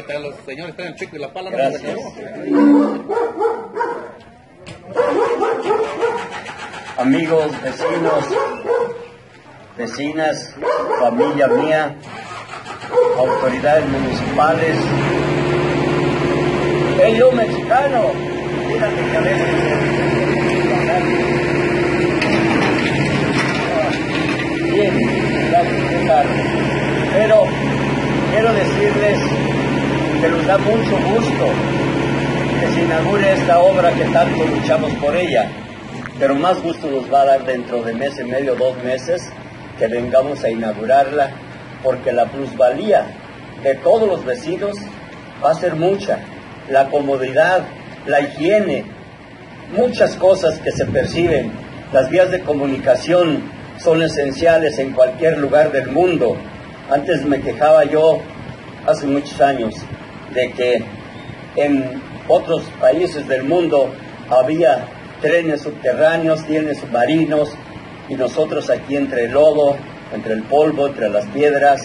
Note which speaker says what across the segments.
Speaker 1: hasta los señores están en el pico y la pala.
Speaker 2: Gracias. Amigos, vecinos, vecinas, familia mía, autoridades municipales, yo mexicano, fíjate que a veces bien, gracias, pero quiero decirles que nos da mucho gusto que se inaugure esta obra que tanto luchamos por ella, pero más gusto nos va a dar dentro de mes y medio, 2 meses, que vengamos a inaugurarla, porque la plusvalía de todos los vecinos va a ser mucha. La comodidad, la higiene, muchas cosas que se perciben. Las vías de comunicación son esenciales en cualquier lugar del mundo. Antes me quejaba yo, hace muchos años, de que en otros países del mundo había trenes subterráneos, trenes submarinos, y nosotros aquí entre el lodo, entre el polvo, entre las piedras,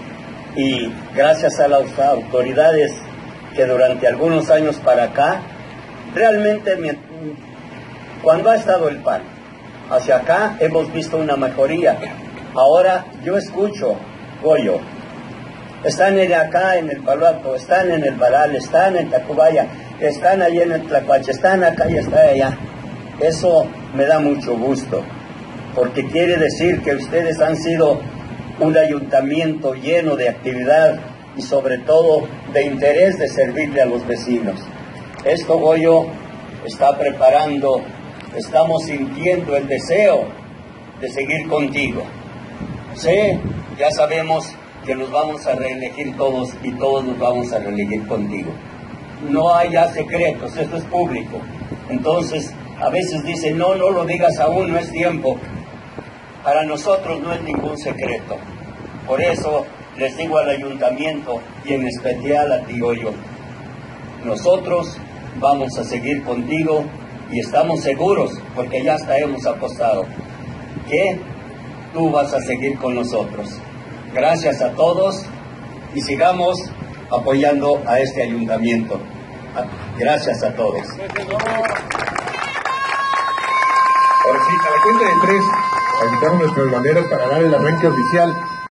Speaker 2: y gracias a las autoridades que durante algunos años para acá, realmente cuando ha estado el PAN hacia acá hemos visto una mejoría. Ahora yo escucho, Goyo, están acá en el Palo Alto, están en el Baral, están en Tacubaya, están ahí en el Tlacuache, están acá y están allá. Eso me da mucho gusto, porque quiere decir que ustedes han sido un ayuntamiento lleno de actividad y sobre todo de interés de servirle a los vecinos. Esto, Goyo, está preparando, estamos sintiendo el deseo de seguir contigo. Sí, ya sabemos que nos vamos a reelegir todos y todos nos vamos a reelegir contigo. No hay ya secretos, esto es público. Entonces, a veces dicen, no lo digas aún, no es tiempo. Para nosotros no es ningún secreto. Por eso les digo al ayuntamiento y en especial a ti, Goyo, nosotros vamos a seguir contigo y estamos seguros, porque ya hasta hemos apostado, que tú vas a seguir con nosotros. Gracias a todos y sigamos apoyando a este ayuntamiento. Gracias a todos.
Speaker 3: Ahora sí, a la cuenta de 3, agitaron nuestras banderas para dar el arranque oficial.